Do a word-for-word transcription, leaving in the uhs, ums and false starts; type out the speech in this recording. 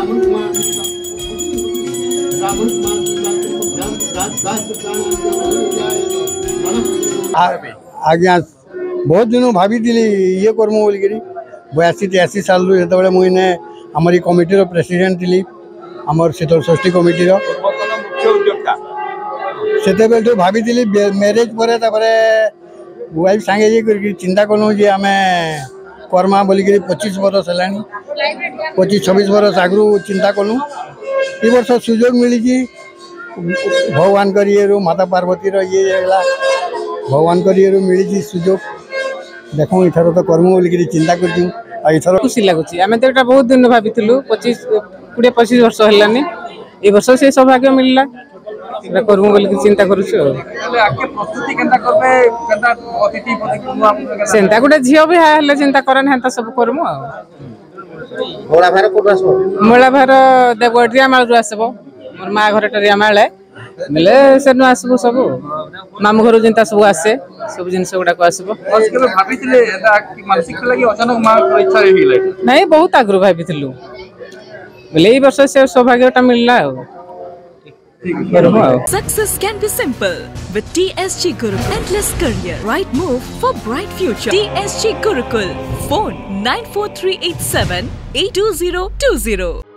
आज्ञा बहुत दिन भाभी ये करमु बोलिकी बयासी तेयासी साल जो मुझे आमर कमिटीर प्रेसिडेंट थी आमर शीतल षष्ठी कमिटीर से भाभी मैरेज पर वाइफ सांगे जी चिंता कलु जे आम करमा बोलिकी पच्चीस बरस है पच्चीस छब्बीस बरस आगु चिंता कलु ये वर्ष सुजोग मिली भगवान कर माता पार्वती ये भगवान कर मिली सुजोग देख इथर तो कर्म बोलिकी चिंता कर खुशी लगुच आम तो यहाँ बहुत दिन भाभी पच्चीस कोड़े पच्चीस वर्ष है ये वर्ष से सौभाग्य मिलला कर्म बोल चिंता करुचा गोटे झील भी हेल्ले चिंता करें हेन्ता सब करमु मौला भार देव रियामाल आसब मोर माँ घर रियामाल मिले से आसबू सब मामू घर जिनता सब आसे सब जिन गुड़ाक आसब नहीं बहुत आगु भाभी बोले ये वर्ष से सौभाग्यटा मिलला Success can be simple with T S G Gurukul. Endless career, right move for bright future. T S G Gurukul. Phone nine four three eight seven eight two zero two zero.